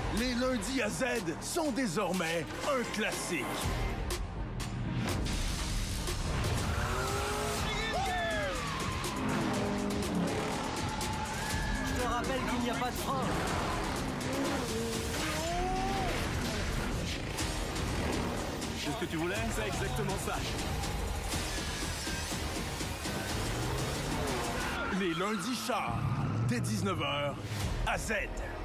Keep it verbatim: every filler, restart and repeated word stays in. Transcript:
Les lundis à Z sont désormais un classique. Je te rappelle qu'il n'y a pas de frein. C'est ce que tu voulais? C'est exactement ça. Les lundis chars, dès dix-neuf heures, à Z.